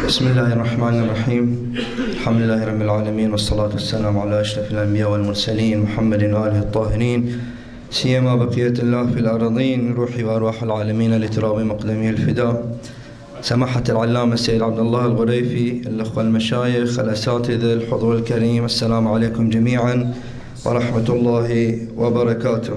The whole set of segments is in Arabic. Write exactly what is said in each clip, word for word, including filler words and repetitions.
بسم الله الرحمن الرحيم. الحمد لله رب العالمين، والصلاة والسلام على أشرف الأنبياء والمرسلين محمد وآله الطاهرين، سيما بقية الله في الأراضين، روحي وأرواح العالمين لتراب مقدمه الفداء. سماحة العلامة السيد عبد الله الغريفي، الأخوة المشايخ، الأساتذة، الحضور الكريم، السلام عليكم جميعا ورحمة الله وبركاته.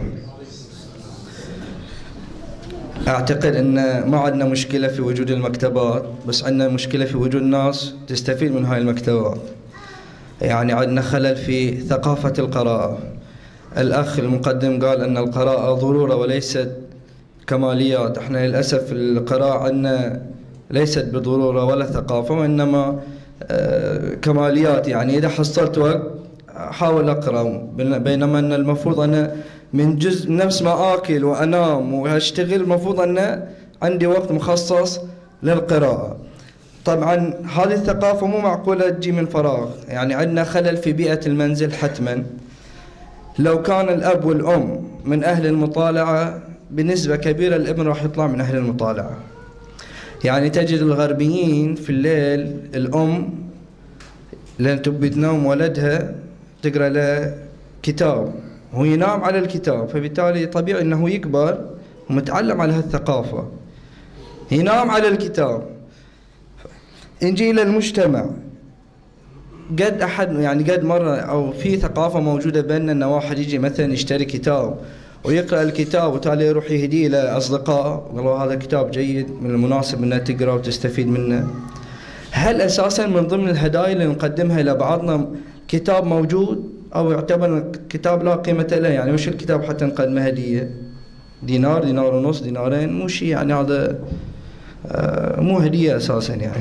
أعتقد أن ما عندنا مشكلة في وجود المكتبات، بس عندنا مشكلة في وجود ناس تستفيد من هاي المكتبات. يعني عندنا خلل في ثقافة القراءة. الأخ المقدم قال أن القراءة ضرورة وليست كماليات. احنا للأسف القراءة عندنا ليست بضرورة ولا ثقافة، وإنما كماليات. يعني إذا حصلت وقت أحاول أقرأ، بينما أن المفروض أنا من جزء نفس ما آكل وأنام وأشتغل المفروض أن عندي وقت مخصص للقراءة. طبعا هذه الثقافة مو معقولة تجي من فراغ. يعني عندنا خلل في بيئة المنزل حتما. لو كان الأب والأم من أهل المطالعة بنسبة كبيرة الابن راح يطلع من أهل المطالعة. يعني تجد الغربيين في الليل الأم لن تبي تنام ولدها تقرأ له كتاب، هو ينام على الكتاب، فبالتالي طبيعي أنه يكبر ومتعلم على هالثقافة، ينام على الكتاب. نجي إلى المجتمع، قد أحد يعني قد مرة أو في ثقافة موجودة بيننا أن واحد يجي مثلا يشتري كتاب ويقرأ الكتاب وتالي يروح يهديه لأصدقاء، والله هذا كتاب جيد من المناسب أنه تقرأ وتستفيد منه. هل أساسا من ضمن الهدايا اللي نقدمها إلى بعضنا كتاب موجود أو يعتبر كتاب لا قيمة له؟ يعني مش الكتاب حتى نقدمه هدية دينار دينار ونص دينارين، مو شيء يعني هذا آه مو هدية أساسا يعني.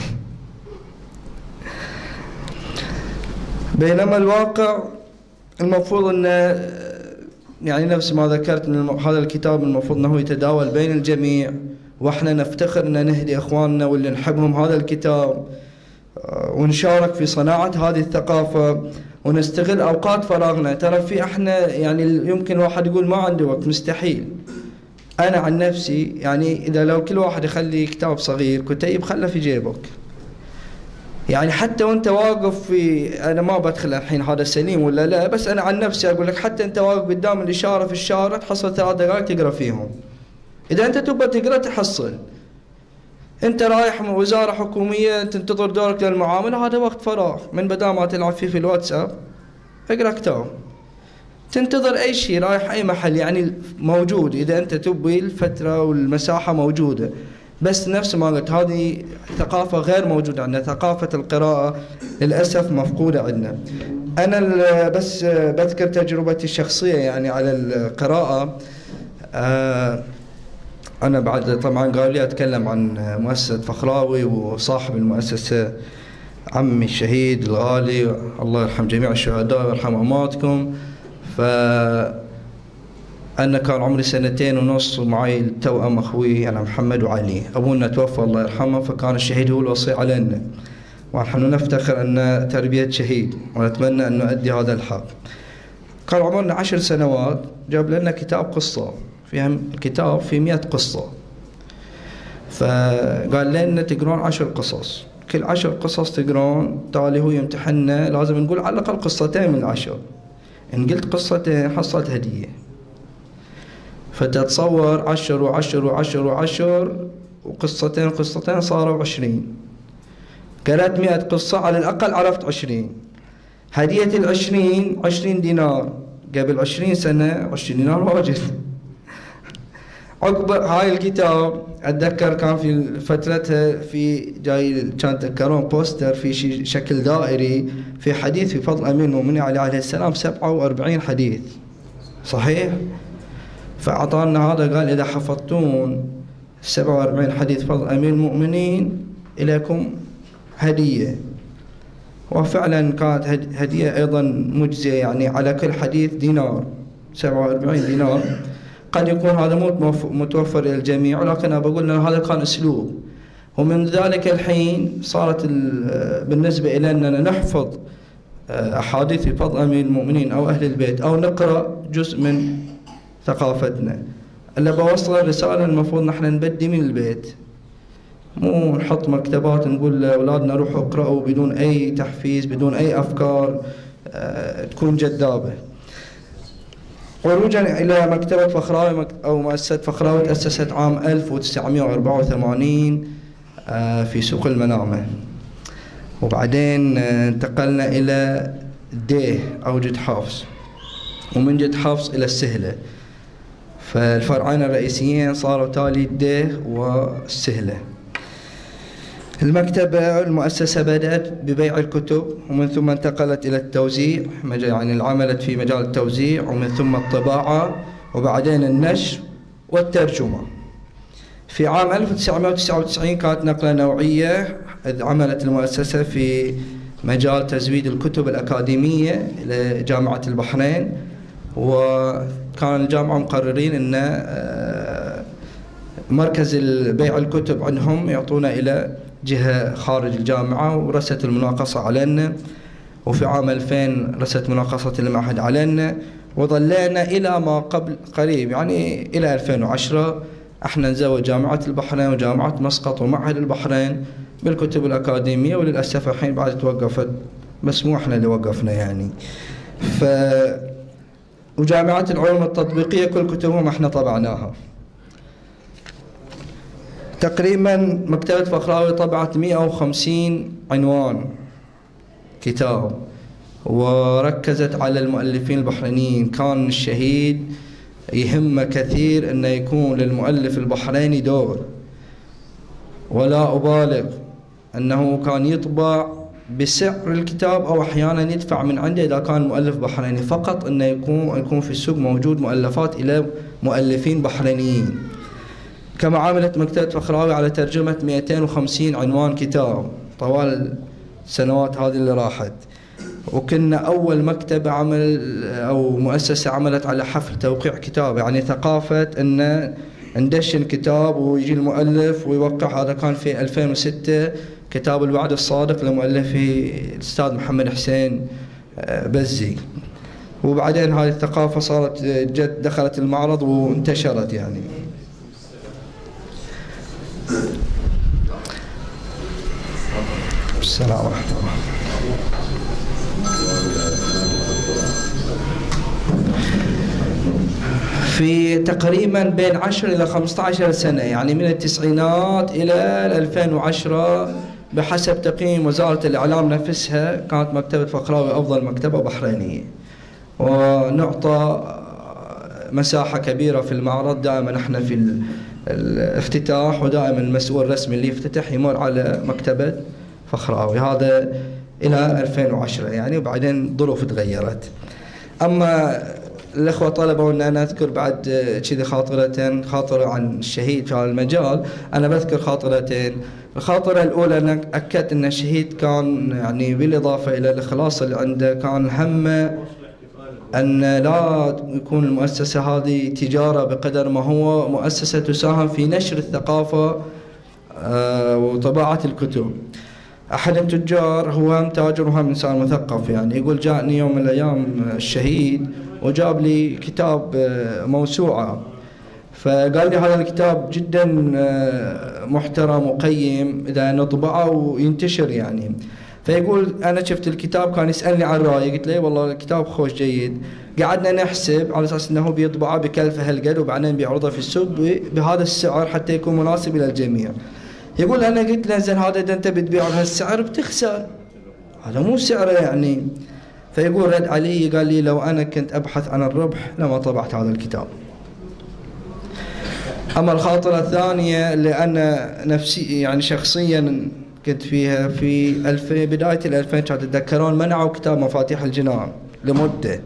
بينما الواقع المفروض أنه يعني نفس ما ذكرت أن هذا الكتاب المفروض أنه يتداول بين الجميع، وإحنا نفتخر أن نهدي إخواننا واللي نحبهم هذا الكتاب، ونشارك في صناعة هذه الثقافة ونستغل أوقات فراغنا. ترى في إحنا يعني يمكن واحد يقول ما عنده وقت، مستحيل. أنا عن نفسي يعني إذا لو كل واحد يخلي كتاب صغير كتيب خله في جيبك، يعني حتى وانت واقف في، انا ما بدخل الحين هذا سليم ولا لا، بس انا عن نفسي اقول لك حتى انت واقف قدام الاشاره في الشارع تحصل ثلاث دقائق تقرا فيهم. اذا انت تبغى تقرا تحصل. انت رايح من وزاره حكوميه تنتظر دورك للمعامله، هذا وقت فراغ، من بدل ما تلعب فيه في الواتساب اقرا كتاب. تنتظر اي شيء، رايح اي محل يعني موجود، اذا انت تبي الفتره والمساحه موجوده. بس نفس ما قلت هذه ثقافة غير موجودة عندنا، ثقافة القراءة للأسف مفقودة عندنا. أنا بس بذكر تجربتي الشخصية يعني على القراءة. أنا بعد طبعا قال لي أتكلم عن مؤسسة فخراوي وصاحب المؤسسة عمي الشهيد الغالي، الله يرحم جميع الشهداء ويرحم أمواتكم. ف أنا كان عمري سنتين ونص ومعي التوأم أخوي أنا محمد وعلي. أبونا توفى الله يرحمه، فكان الشهيد هو الوصي علينا، ونحن نفتخر أن تربية شهيد ونتمنى أن نؤدي هذا الحق. كان عمرنا عشر سنوات، جاب لنا كتاب قصة، فيها الكتاب في مئة قصة، فقال لنا تقرون عشر قصص، كل عشر قصص تقرون، تالي هو يمتحننا لازم نقول على الأقل قصتين من العشر. إن قلت قصتين حصلت هدية. فتتصور عشر وعشر وعشر وعشر وقصتين قصتين صاروا عشرين. قرأت مئة قصة على الأقل عرفت عشرين. هدية العشرين عشرين دينار. قبل عشرين سنة عشرين دينار واجد. عقب هاي الكتاب أتذكر كان في فترتها في جاي كان تذكرون بوستر في شكل دائري في حديث في فضل أمير المؤمنين عليه السلام سبعة وأربعين حديث صحيح. فأعطانا هذا قال إذا حفظتون سبعة وأربعين حديث فضل أمير المؤمنين إليكم هدية. وفعلا كانت هدية أيضا مجزية، يعني على كل حديث دينار، سبعة وأربعين دينار. قد يكون هذا مو متوفر للجميع، ولكن أنا بقول أن هذا كان أسلوب. ومن ذلك الحين صارت بالنسبة إلى أننا نحفظ أحاديث فضل أمير المؤمنين أو أهل البيت أو نقرأ جزء من ثقافتنا. اللي بوصل الرسالة المفروض نحن نبدي من البيت. مو نحط مكتبات نقول لأولادنا روحوا اقرأوا بدون أي تحفيز، بدون أي أفكار أه تكون جذابة. خروجا إلى مكتبة فخراوي أو مؤسسة فخراوي تأسست عام ألف وتسعمائة وأربعة وثمانين أه في سوق المنامة، وبعدين انتقلنا إلى ديه أو جد حافظ، ومن جد حافظ إلى السهلة، فالفرعين الرئيسيين صاروا تالي ديه والسهلة. المكتبة المؤسسة بدأت ببيع الكتب، ومن ثم انتقلت إلى التوزيع، يعني عملت في مجال التوزيع، ومن ثم الطباعة، وبعدين النشر والترجمة. في عام ألف وتسعمائة وتسعة وتسعين كانت نقلة نوعية، إذ عملت المؤسسة في مجال تزويد الكتب الأكاديمية لجامعة البحرين، وكان الجامعة مقررين أن مركز بيع الكتب عندهم يعطونا إلى جهة خارج الجامعة، ورست المناقصة علينا، وفي عام ألفين رست مناقصة المعهد علينا، وظلينا إلى ما قبل قريب يعني إلى ألفين وعشرة احنا نزود جامعة البحرين وجامعة مسقط ومعهد البحرين بالكتب الأكاديمية، وللأسف الحين بعد توقفت، بس مو احنا اللي وقفنا يعني. ف وجامعة العلوم التطبيقية كل كتبهم احنا طبعناها. تقريبا مكتبة فخراوي طبعت مئة وخمسين عنوان كتاب، وركزت على المؤلفين البحرينيين. كان الشهيد يهمه كثير أن يكون للمؤلف البحريني دور، ولا أبالغ أنه كان يطبع بسعر الكتاب أو أحيانا يدفع من عنده إذا كان مؤلف بحريني، فقط أنه يكون يكون في السوق موجود مؤلفات إلى مؤلفين بحرينيين. كما عملت مكتبة فخراوي على ترجمة مئتين وخمسين عنوان كتاب طوال السنوات هذه اللي راحت، وكنا أول مكتبة عمل أو مؤسسة عملت على حفل توقيع كتاب، يعني ثقافة أن ندشن كتاب ويجي المؤلف ويوقع. هذا كان في ألفين وستة، كتاب الوعد الصادق لمؤلفه الأستاذ محمد حسين بزي. وبعدين هذه الثقافة صارت جد دخلت المعرض وانتشرت يعني. السلام عليكم. في تقريبا بين عشر إلى خمسة عشر سنة، يعني من التسعينات إلى ألفين وعشرة بحسب تقييم وزارة الإعلام نفسها، كانت مكتبة فخراوي أفضل مكتبة بحرينية، ونعطى مساحة كبيرة في المعرض. دائما احنا في الافتتاح ودائما المسؤول الرسمي اللي يفتتح يمر على مكتبة فخراوي، هذا إلى ألفين وعشرة يعني، وبعدين ظروف تغيرت. أما الأخوة طلبوا أن أنا أذكر بعد كذي خاطرتين، خاطرة عن الشهيد في هذا المجال. أنا بذكر خاطرتين. الخاطرة الأولى أنا أكدت أن الشهيد كان يعني بالإضافة إلى الإخلاص اللي عنده، كان همه أن لا يكون المؤسسة هذه تجارة بقدر ما هو مؤسسة تساهم في نشر الثقافة وطباعة الكتب. أحد التجار هو هم تاجر وهم إنسان مثقف، يعني يقول جاءني يوم من الأيام الشهيد وجاب لي كتاب موسوعة، فقال لي هذا الكتاب جدا محترم وقيم إذا نطبعه وينتشر يعني. فيقول أنا شفت الكتاب، كان يسألني عن رأيي، قلت له والله الكتاب خوش جيد. قعدنا نحسب على أساس أنه بيطبعه بكلفة هالقد، وبعدين بيعرضه في السوق بهذا السعر حتى يكون مناسب إلى الجميع. يقول أنا قلت له زين هذا إذا أنت بتبيعه بهالسعر بتخسر، هذا مو سعره يعني. فيقول رد علي قال لي لو أنا كنت أبحث عن الربح لما طبعت هذا الكتاب. أما الخاطرة الثانية اللي أنا نفسي يعني شخصيا كنت فيها في ألفين، بداية الألفين كانت تتذكرون منعوا كتاب مفاتيح الجنان لمدة.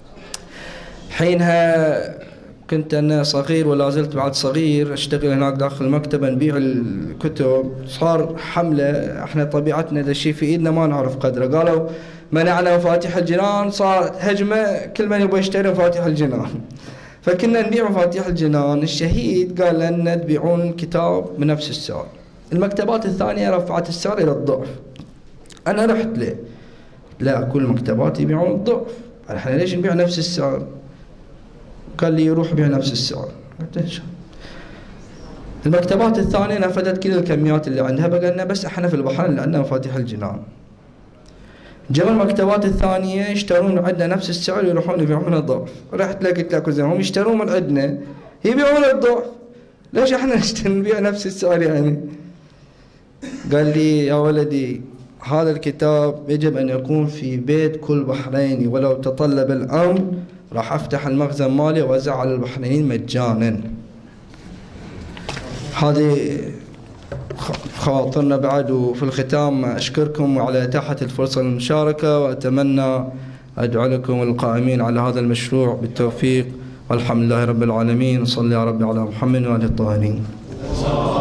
حينها كنت أنا صغير ولا زلت بعد صغير، أشتغل هناك داخل المكتبة نبيع الكتب. صار حملة، احنا طبيعتنا إذا شيء في إيدنا ما نعرف قدره، قالوا منعنا مفاتيح الجنان، صارت هجمة كل من يبغى يشتري مفاتيح الجنان. فكنا نبيع مفاتيح الجنان. الشهيد قال لنا تبيعون الكتاب بنفس السعر. المكتبات الثانية رفعت السعر إلى الضعف. أنا رحت له، لا كل المكتبات يبيعون الضعف، احنا ليش نبيع نفس السعر؟ قال لي روح بيع نفس السعر. قلت له المكتبات الثانية نفذت كل الكميات اللي عندها، بقى لنا بس احنا في البحرين اللي عندنا مفاتيح الجنان. جو المكتبات الثانية يشترون عندنا نفس السعر يروحون يبيعون الضعف. رحت لقيت لك زين هم يشترون من عندنا يبيعون الضعف، ليش احنا نبيع نفس السعر يعني؟ قال لي يا ولدي هذا الكتاب يجب أن يكون في بيت كل بحريني، ولو تطلب الأمر راح أفتح المخزن مالي وأوزع على البحرينيين مجانا. هذه خواطرنا بعد. وفي الختام أشكركم على إتاحة الفرصة للمشاركة، وأتمنى أدعو لكم القائمين على هذا المشروع بالتوفيق، والحمد لله رب العالمين. صلي يا رب على محمد وآله الطاهرين.